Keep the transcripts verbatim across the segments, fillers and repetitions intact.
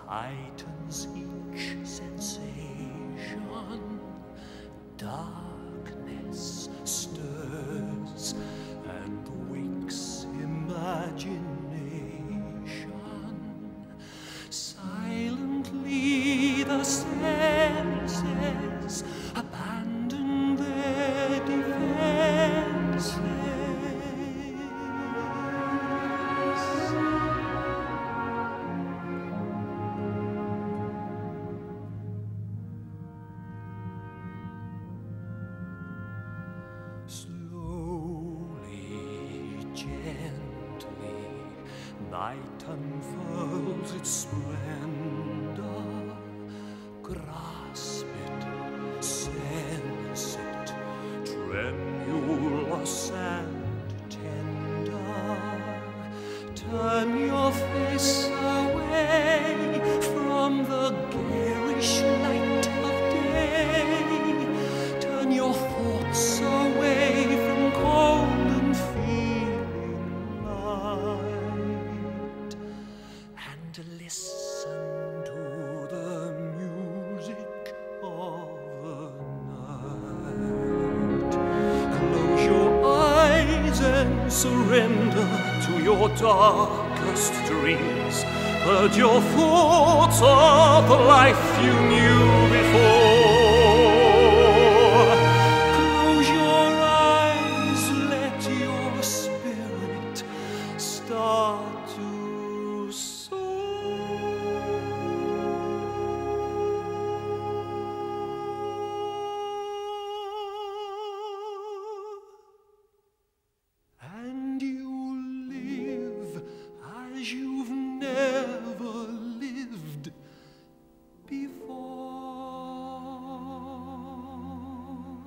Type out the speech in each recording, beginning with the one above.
heightens each sensation. Darkness stirs and wakes imagination. Silently the senses abandon their defenses. Slowly, gently, night unfurls its splendor. Grasp it, sense it, tremulous and tender. Turn your face away from the garish light of day. Turn your thoughts away from cold and feeling light, and listen to the music of the night. Close your eyes and surrender to your darkest dreams. Purge your thoughts of the life you knew before. Close your eyes, let your spirit start to soar. And you'll live as you've never lived before.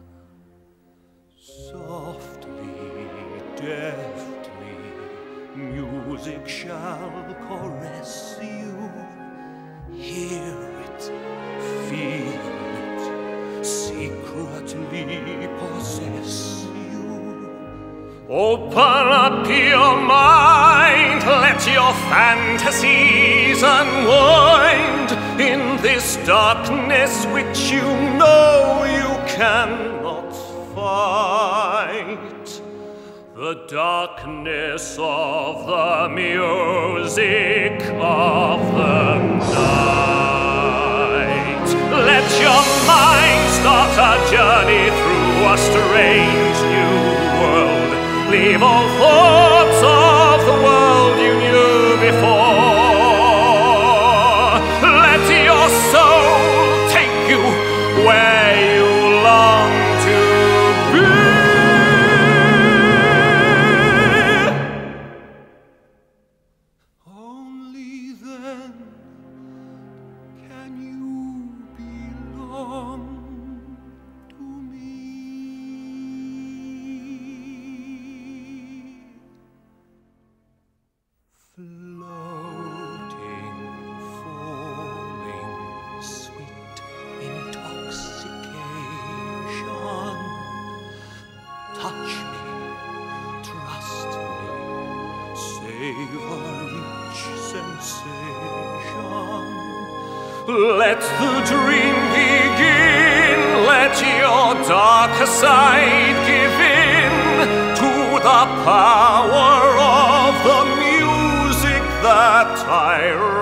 Softly, deftly, music shall caress you. Hear it, feel it, secretly possess you. Open up your mind, let your fantasies unwind in this darkness which you know you cannot fight. The darkness of the music of the night. Let your mind start a journey through a strange new world. Leave all thoughts of the world you knew before. Let your soul take you where you long to be. Only then can you belong to me. Floating, falling, sweet intoxication. Touch me, trust me, savor each sensation. Let the dream begin, let your darker side give in to the power of the music that I